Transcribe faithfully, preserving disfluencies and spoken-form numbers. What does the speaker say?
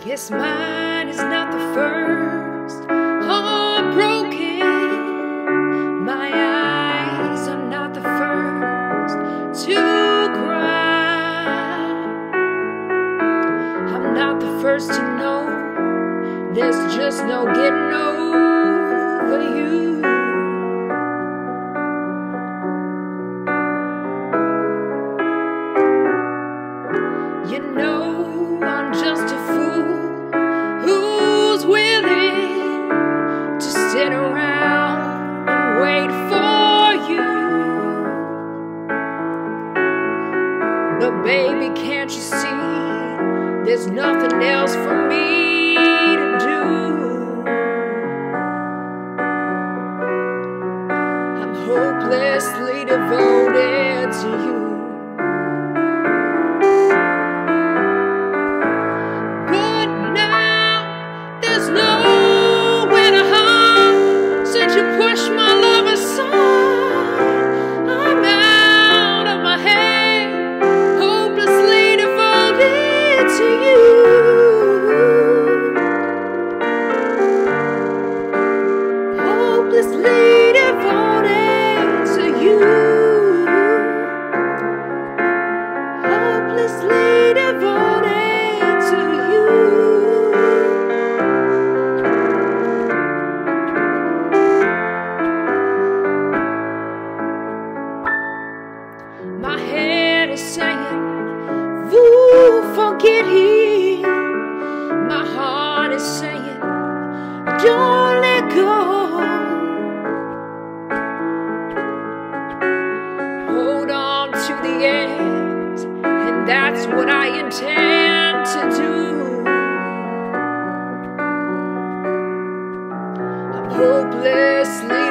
Guess mine is not the first heartbroken. My eyes are not the first to cry. I'm not the first to know there's just no getting over you. You know I'm just a fool who's willing to sit around and wait for you. But baby, can't you see there's nothing else for me to do? I'm hopelessly devoted to you. You push my love aside, I'm out of my head, hopelessly devoted to you. Hopelessly devoted to you. Hopelessly devoted to you. My head is saying, ooh, forget him. My heart is saying, don't let go. Hold on to the end, and that's what I intend to do. I'm hopelessly